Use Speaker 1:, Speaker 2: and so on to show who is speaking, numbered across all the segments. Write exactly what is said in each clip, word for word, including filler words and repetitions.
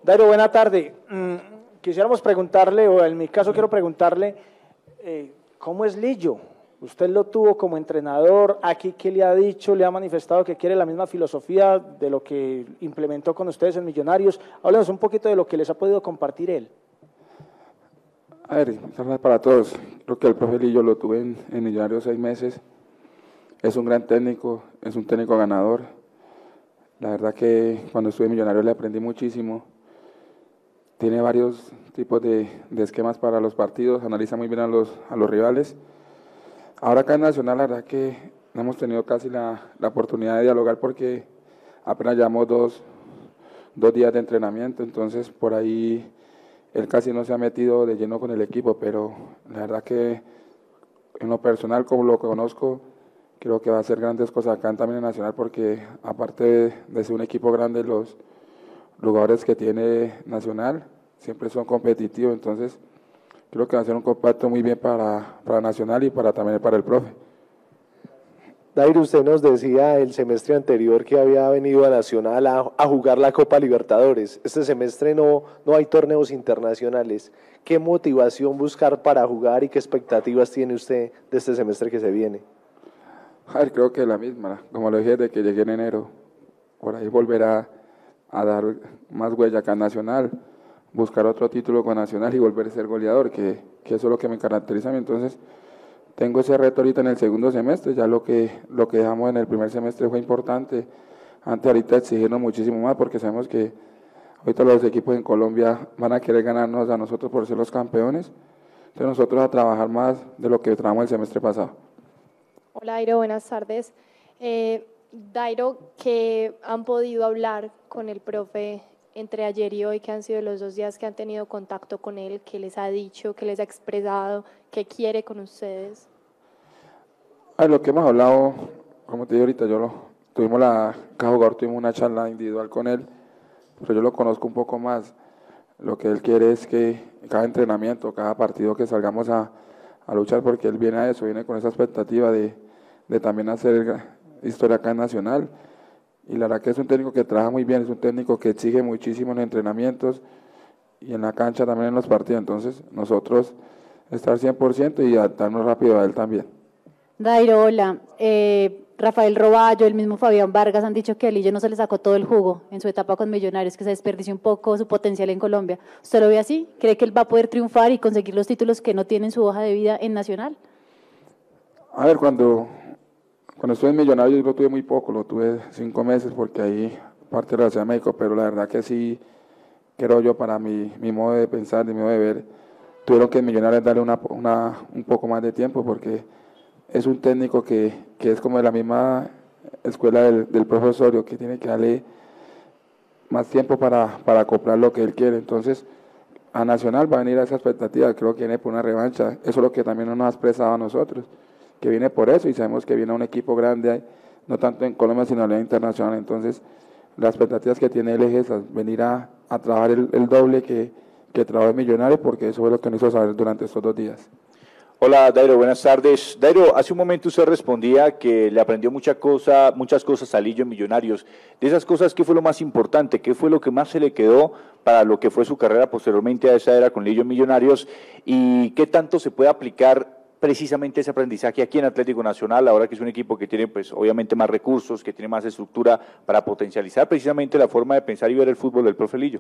Speaker 1: Dairo, buena tarde. Mm, quisiéramos preguntarle, o en mi caso quiero preguntarle, eh, ¿cómo es Lillo? Usted lo tuvo como entrenador, aquí ¿qué le ha dicho? ¿Le ha manifestado que quiere la misma filosofía de lo que implementó con ustedes en Millonarios? Háblenos un poquito de lo que les ha podido compartir él.
Speaker 2: A ver, saludos para todos. Creo que el profe Lillo lo tuve en, en Millonarios seis meses. Es un gran técnico, es un técnico ganador. La verdad que cuando estuve en Millonarios le aprendí muchísimo. Tiene varios tipos de, de esquemas para los partidos, analiza muy bien a los, a los rivales. Ahora acá en Nacional, la verdad que no hemos tenido casi la, la oportunidad de dialogar porque apenas llevamos dos, dos días de entrenamiento, entonces por ahí él casi no se ha metido de lleno con el equipo, pero la verdad que en lo personal, como lo conozco, creo que va a hacer grandes cosas acá también en Nacional porque aparte de, de ser un equipo grande, los jugadores que tiene Nacional siempre son competitivos, entonces creo que va a ser un compacto muy bien para, para Nacional y para también para el profe.
Speaker 3: Dairo, usted nos decía el semestre anterior que había venido a Nacional a, a jugar la Copa Libertadores. Este semestre no, no hay torneos internacionales. ¿Qué motivación buscar para jugar y qué expectativas tiene usted de este semestre que se viene?
Speaker 2: A ver, creo que la misma, como lo dije de que llegué en enero, por ahí volverá a dar más huella acá en Nacional, buscar otro título con Nacional y volver a ser goleador, que, que eso es lo que me caracteriza a mí. Entonces, tengo ese reto ahorita en el segundo semestre, ya lo que, lo que dejamos en el primer semestre fue importante. Antes ahorita exigirnos muchísimo más porque sabemos que ahorita los equipos en Colombia van a querer ganarnos a nosotros por ser los campeones. Entonces nosotros a trabajar más de lo que trabajamos el semestre pasado.
Speaker 4: Hola Dairo, buenas tardes. Eh, Dairo, ¿qué han podido hablar con el profe entre ayer y hoy, que han sido los dos días que han tenido contacto con él? ¿Qué les ha dicho, qué les ha expresado, qué quiere con ustedes?
Speaker 2: A ver, lo que hemos hablado, como te digo ahorita, yo lo, tuvimos la, cada jugador tuvimos una charla individual con él, pero yo lo conozco un poco más. Lo que él quiere es que cada entrenamiento, cada partido que salgamos a, a luchar, porque él viene a eso, viene con esa expectativa de, de también hacer historia acá en Nacional. Y la verdad que es un técnico que trabaja muy bien, es un técnico que exige muchísimo en los entrenamientos y en la cancha también en los partidos. Entonces nosotros estar cien por ciento y adaptarnos rápido a él también.
Speaker 5: Dairo, hola. Eh, Rafael Roballo, el mismo Fabián Vargas han dicho que a Lillo no se le sacó todo el jugo en su etapa con Millonarios, que se desperdició un poco su potencial en Colombia. ¿Usted lo ve así? ¿Cree que él va a poder triunfar y conseguir los títulos que no tiene en su hoja de vida en Nacional?
Speaker 2: A ver, cuando... Cuando estuve en Millonarios yo lo tuve muy poco, lo tuve cinco meses porque ahí parte de la Ciudad de México, pero la verdad que sí, creo yo para mi, mi modo de pensar, mi modo de ver, tuvieron que en Millonarios darle una, una, un poco más de tiempo porque es un técnico que, que es como de la misma escuela del, del profesorio, que tiene que darle más tiempo para, para acoplar lo que él quiere. Entonces, a Nacional va a venir a esa expectativa, creo que viene por una revancha, eso es lo que también nos ha expresado a nosotros, que viene por eso y sabemos que viene un equipo grande, no tanto en Colombia sino a nivel internacional. Entonces las expectativas que tiene él es esas, venir a, a trabajar el, el doble que, que trabaja en Millonarios, porque eso fue lo que nos hizo saber durante estos dos días.
Speaker 6: Hola Dairo, buenas tardes. Dairo, hace un momento usted respondía que le aprendió mucha cosa, muchas cosas a Lillo en Millonarios. De esas cosas, ¿qué fue lo más importante? ¿Qué fue lo que más se le quedó para lo que fue su carrera posteriormente a esa era con Lillo en Millonarios? ¿Y qué tanto se puede aplicar precisamente ese aprendizaje aquí en Atlético Nacional, ahora que es un equipo que tiene pues obviamente más recursos, que tiene más estructura para potencializar precisamente la forma de pensar y ver el fútbol del profe Lillo?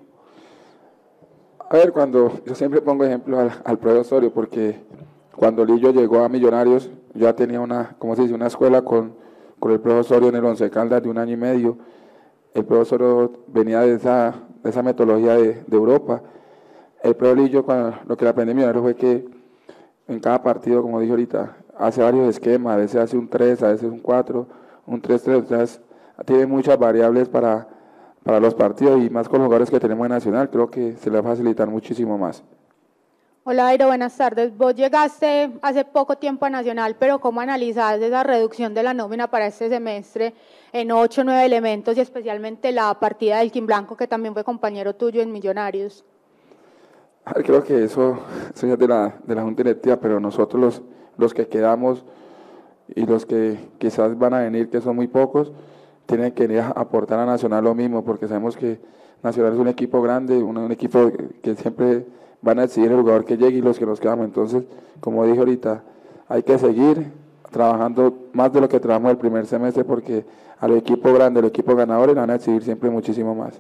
Speaker 2: A ver, cuando yo siempre pongo ejemplo al, al profe Osorio, porque cuando Lillo llegó a Millonarios, yo ya tenía una, ¿cómo se dice?, una escuela con, con el profe Osorio en el Once Caldas de un año y medio. El profe Osorio venía de esa, de esa metodología de, de Europa. El profe Lillo, cuando, lo que le aprendí en Millonarios fue que en cada partido, como dije ahorita, hace varios esquemas, a veces hace un tres, a veces un cuatro, un tres tres, o sea, tiene muchas variables para, para los partidos y más con los jugadores que tenemos en Nacional, creo que se le va a facilitar muchísimo más.
Speaker 7: Hola Dairo, buenas tardes. Vos llegaste hace poco tiempo a Nacional, pero ¿cómo analizás esa reducción de la nómina para este semestre en ocho o nueve elementos y especialmente la partida del Kim Blanco, que también fue compañero tuyo en Millonarios?
Speaker 2: Creo que eso, eso ya es de la, de la Junta Directiva, pero nosotros los, los que quedamos y los que quizás van a venir, que son muy pocos, tienen que venir a aportar a Nacional lo mismo, porque sabemos que Nacional es un equipo grande, un, un equipo que siempre van a exigir el jugador que llegue y los que nos quedamos. Entonces, como dije ahorita, hay que seguir trabajando más de lo que trabajamos el primer semestre, porque al equipo grande, al equipo ganador, le van a exigir siempre muchísimo más.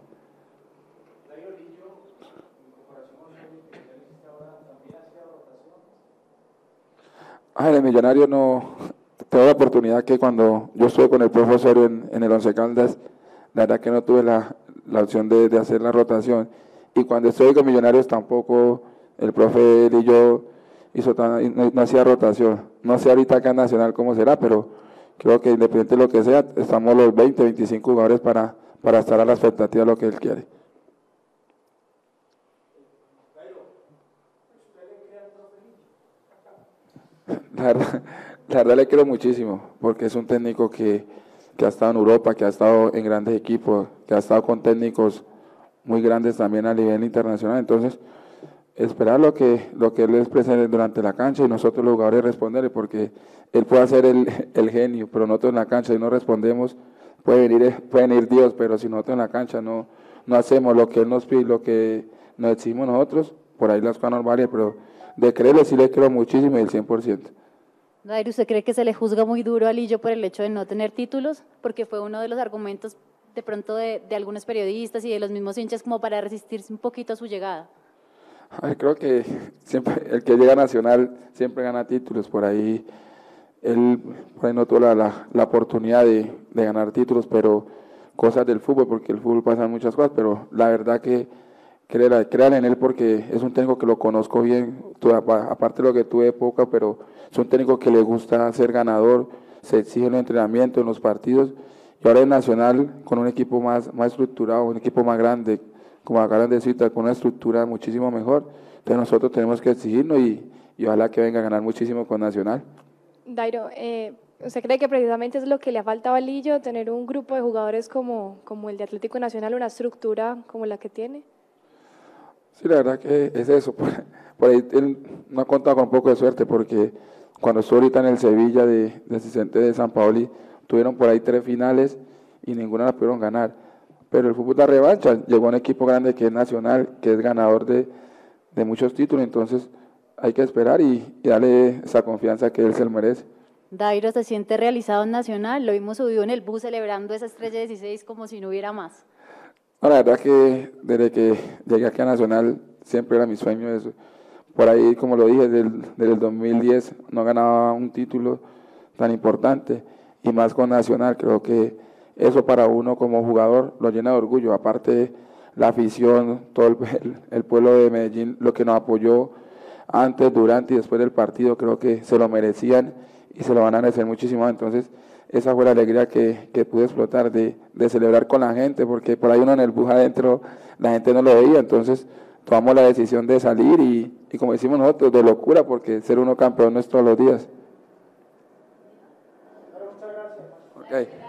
Speaker 2: Ah, el Millonario no, tuve la oportunidad que cuando yo estuve con el profesor en, en el Once Caldas, la verdad que no tuve la, la opción de, de hacer la rotación, y cuando estuve con Millonarios tampoco el profe y yo hizo tan, no, no hacía rotación. No sé ahorita acá en Nacional cómo será, pero creo que independiente de lo que sea, estamos los veinte, veinticinco jugadores para, para estar a la expectativa de lo que él quiere. La verdad, la verdad le quiero muchísimo, porque es un técnico que, que ha estado en Europa, que ha estado en grandes equipos, que ha estado con técnicos muy grandes también a nivel internacional. Entonces, esperar lo que, lo que él exprese durante la cancha y nosotros los jugadores responderle, porque él puede ser el, el genio, pero nosotros en la cancha, si no respondemos, puede venir, puede venir Dios, pero si nosotros en la cancha no, no hacemos lo que él nos pide, lo que nos exigimos nosotros, por ahí las cosas no varias, pero de creerle sí le creo muchísimo y el cien por ciento.
Speaker 5: Dairo, ¿usted cree que se le juzga muy duro a Lillo por el hecho de no tener títulos? Porque fue uno de los argumentos de pronto de, de algunos periodistas y de los mismos hinchas como para resistirse un poquito a su llegada.
Speaker 2: A ver, creo que siempre el que llega a Nacional siempre gana títulos. Por ahí él por ahí no tuvo la, la, la oportunidad de, de ganar títulos, pero cosas del fútbol, porque el fútbol pasan muchas cosas, pero la verdad que créan, créan en él, porque es un técnico que lo conozco bien, aparte de lo que tuve poca, pero es un técnico que le gusta ser ganador, se exige en los entrenamientos, en los partidos, y ahora en Nacional con un equipo más, más estructurado, un equipo más grande, como acaban de decir, con una estructura muchísimo mejor. Entonces nosotros tenemos que exigirnos y, y ojalá que venga a ganar muchísimo con Nacional.
Speaker 4: Dairo, eh, ¿usted cree que precisamente es lo que le ha faltado a Lillo, tener un grupo de jugadores como, como el de Atlético Nacional, una estructura como la que tiene?
Speaker 2: Sí, la verdad que es eso. Por, por ahí él no ha contado con un poco de suerte, porque cuando estuvo ahorita en el Sevilla de, de asistente de San Paoli, tuvieron por ahí tres finales y ninguna la pudieron ganar. Pero el fútbol da revancha, llegó un equipo grande que es Nacional, que es ganador de, de muchos títulos, entonces hay que esperar y, y darle esa confianza que él se lo merece.
Speaker 5: Dairo, ¿se siente realizado en Nacional? Lo vimos subido en el bus celebrando esa estrella dieciséis como si no hubiera más.
Speaker 2: No, la verdad que desde que llegué aquí a Nacional siempre era mi sueño eso. Por ahí, como lo dije, desde el, desde el dos mil diez no ganaba un título tan importante, y más con Nacional. Creo que eso para uno como jugador lo llena de orgullo. Aparte, la afición, todo el, el pueblo de Medellín, lo que nos apoyó antes, durante y después del partido, creo que se lo merecían y se lo van a agradecer muchísimo. Entonces, esa fue la alegría que, que pude explotar, de, de celebrar con la gente, porque por ahí uno en el bus adentro, la gente no lo veía. Entonces, tomamos la decisión de salir y, y como decimos nosotros, de locura, porque ser uno campeón no es todos los días.
Speaker 1: Muchas gracias.
Speaker 2: Okay.